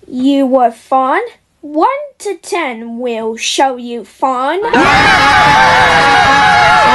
You were fun. 1 to 10 will show you fun.